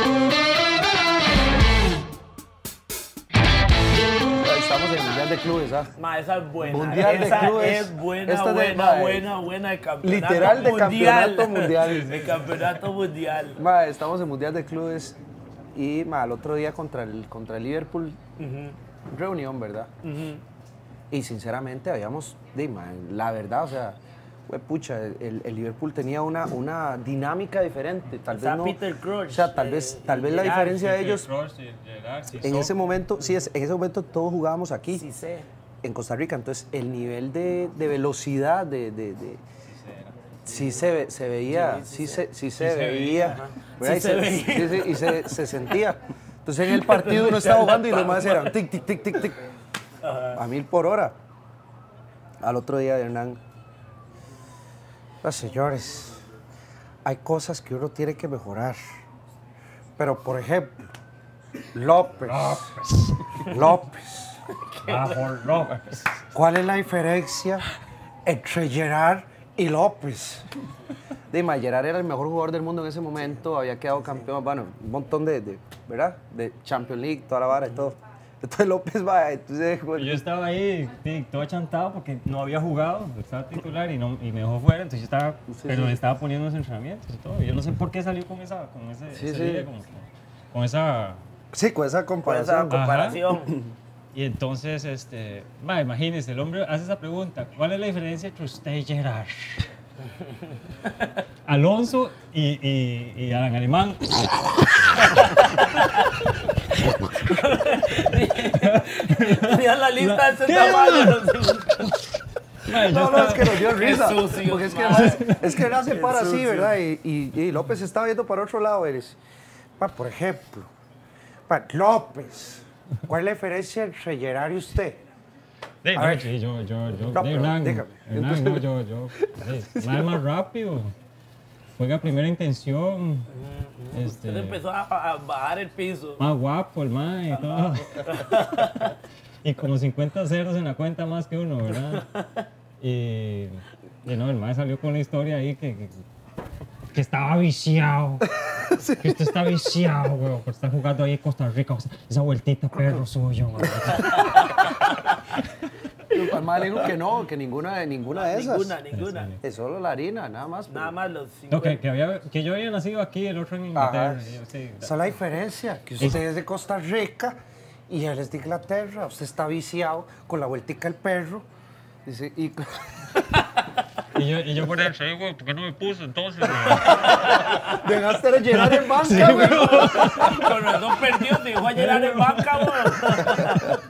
Estamos en el Mundial de Clubes, ¿ah? Ma, esa es buena. Mundial de esa Clubes. es buena, Esta de- buena de campeonato Literal de mundial. campeonato mundial. De campeonato mundial. Ma, estamos en Mundial de Clubes y ma, el otro día contra el Liverpool, reunión, ¿verdad? Y sinceramente habíamos, la verdad, o sea, pucha, el Liverpool tenía una dinámica diferente. Tal vez no, Peter Crouch, o sea, tal vez la Gerrard, diferencia de ellos en En ese momento, sí, en ese momento todos jugábamos aquí. Sí sé. En Costa Rica, entonces el nivel de velocidad sí se veía, sí se veía, ¿verdad? Sí se veía. Sí, y se sentía. Entonces en el partido uno estaba jugando y los más eran tic, tic, tic, tic, tic, a 1000 por hora. Al otro día, Hernán, señores, hay cosas que uno tiene que mejorar, pero por ejemplo, López. ¿Cuál es la diferencia entre Gerrard y López? Dime, Gerrard era el mejor jugador del mundo en ese momento, había quedado campeón, bueno, un montón ¿verdad? De Champions League, toda la vara y todo. Entonces López va, entonces... Yo estaba ahí todo achantado porque no había jugado, estaba titular y me dejó fuera, entonces yo estaba, pero le estaba poniendo los entrenamientos y todo. Yo no sé por qué salió con esa idea, con esa... Sí, con esa comparación. Y entonces, imagínese, el hombre hace esa pregunta, ¿cuál es la diferencia entre usted y Gerrard? Alonso y Alan Alemán. Tenían la lista de centavos. No, es que nos dio risa. sucio, Porque es que él se para así, ¿verdad? Y López está viendo para otro lado. Eres, por ejemplo, López, ¿cuál es la diferencia entre Gerrard y usted? Más rápido. Juega primera intención. Él empezó a bajar el piso. Más guapo el man y todo. Y como 50 ceros en la cuenta más que uno, ¿verdad? Y no, el man salió con la historia ahí que estaba viciado. Sí. Que usted está viciado, güey, por estar jugando ahí en Costa Rica. Esa vueltita perro suyo, güey. El Palma le dijo que no, que ninguna de esas. Ninguna. Es solo la harina, nada más. Nada más los 50. No, que yo había nacido aquí, el otro en Inglaterra. Sí. Esa es la diferencia, que usted es de Costa Rica y él es de Inglaterra. Usted está viciado con la vueltica del perro. Dice, Y yo por eso, güey, ¿por qué no me puso entonces? Dejaste de llenar en banca, güey. Con los dos perdidos, te dijo a llenar en banca, güey.